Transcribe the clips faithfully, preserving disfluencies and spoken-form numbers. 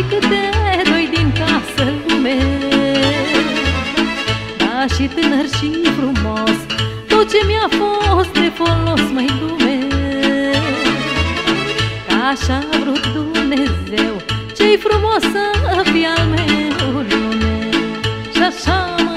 câte doi din casă lume. Da, și tânăr și frumos, tot ce mi-a fost de folos, măi lume. Că așa a vrut Dumnezeu, ce-i frumos să fii al meu, lume. Și așa mă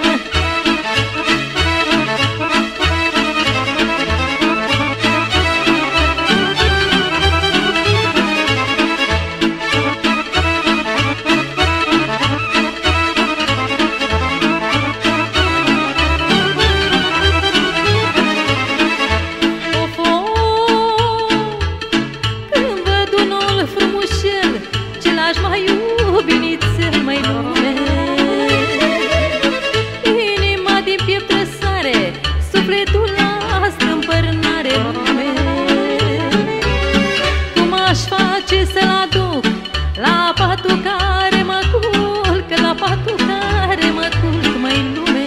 să-l aduc la patul care mă culc, la patul care mă culc, măi lume.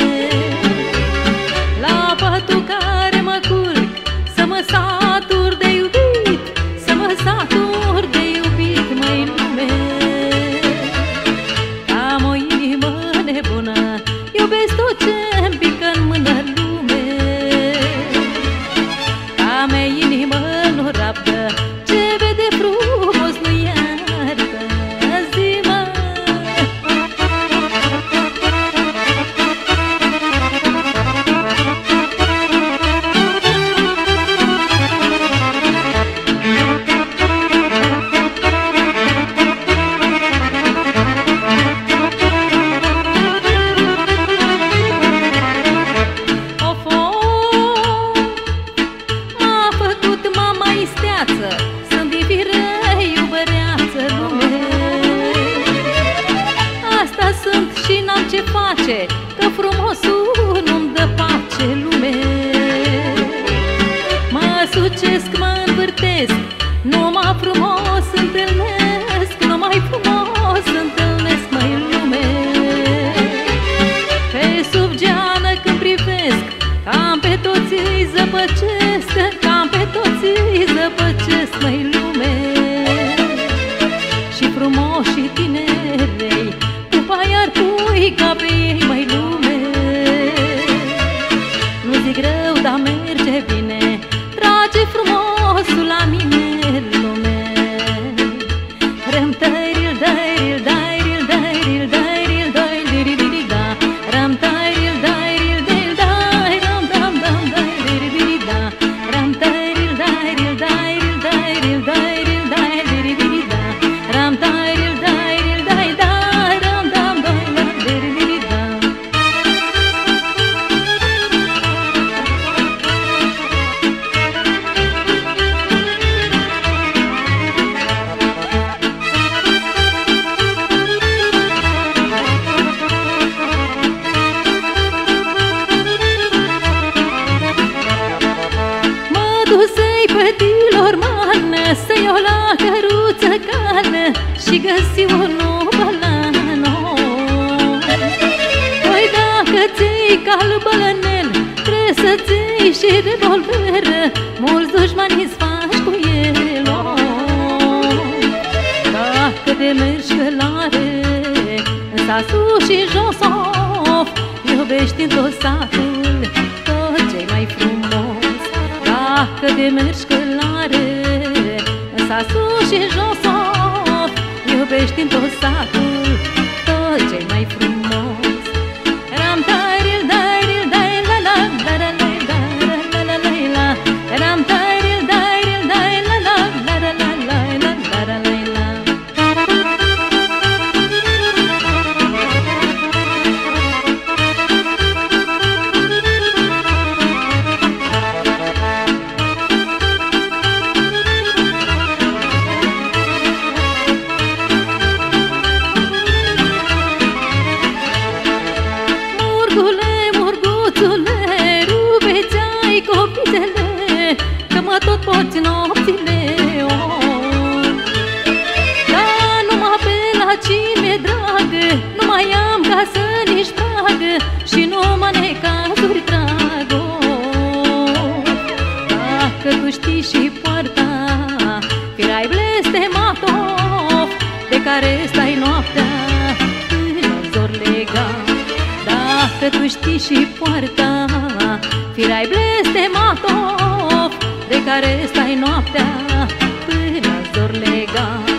La patul care mă culc, să mă satur de iubit, să mă satur de iubit, măi lume. Am o inimă nebună, iubesc tot ce-mi pică în mână, lume. Ca mea inimă nu rabdă, ce vede frumos nu iartă. Zi-mă sunt din fire iubăreață, lume. Asta sunt și n-am ce face, că frumosul nu-mi dă pace, lume. Mă sucesc, mă învârtesc, numai frumos întâlnesc, numai frumos întâlnesc, măi lume. Pe sub geană când privesc, cam pe toți îi zăpăcesc, cam pe toți îi zăpăcesc, măi lume. Și frumoși tinerei, pupa iar pui ca pe ei, măi lume. Nu zic rău, dar merge bine, trage frumosul la mine, lume. Răm-tăi-ril, dai-ril, dai-ril, dai-ril, dai-ril, dai-ril, da. Răm-tăi-ril, dai-ril, dai-ril, dai, ram-dam, dam, dai-ril, da. Ram-tăi-ril, dai-ril, dai-ril, dai-ril, dai-ril, dai-ril, da. Ram-tăi-ril, dai-ril, dai, da, ram-dam, dai, dai-ril, da. Să-i pătilor mană, să iau la căruță cană și găsi un nou bălano. Păi dacă ți-i cal bălănel, trebuie să ți-i și revolver, mulți dușmani-ți faci cu el. Dacă de mergi călare, în sasul și josof, iubești în tot satul tot ce-i mai frumos. Dacă de mergi călare, în sasul și josof, iubești în tot satul tot ce-i mai frumos. Ram-tăi-ril, dai-ril, dai-la-la, da-ra-la-la, da-ra-la-la, ram-tăi-ril, dai-ril, dai-la-la, da-ra-la-la, da-ra-la-la. Că mă tot poți nopțile, oh. Dar numai pe la cine dragă, nu mai am casă nici pragă și numai necazuri trag, oh. Dacă tu știi și poarta firai blestematov, de care știi și poarta, firai blestematov de care stai noaptea până zor legat.